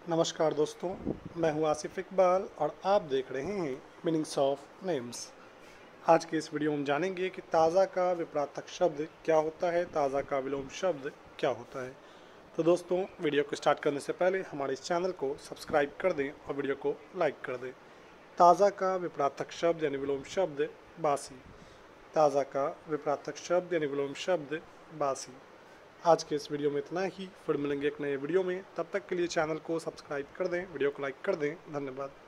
नमस्कार दोस्तों, मैं हूं आसिफ इकबाल और आप देख रहे हैं मीनिंग्स ऑफ नेम्स। आज के इस वीडियो में जानेंगे कि ताज़ा का विपरीतार्थक शब्द क्या होता है, ताज़ा का विलोम शब्द क्या होता है। तो दोस्तों, वीडियो को स्टार्ट करने से पहले हमारे इस चैनल को सब्सक्राइब कर दें और वीडियो को लाइक कर दें। ताज़ा का विपरीतार्थक शब्द यानी विलोम शब्द बासी। ताज़ा का विपरीतार्थक शब्द यानी विलोम शब्द बासी। आज के इस वीडियो में इतना ही। फिर मिलेंगे एक नए वीडियो में, तब तक के लिए चैनल को सब्सक्राइब कर दें, वीडियो को लाइक कर दें। धन्यवाद।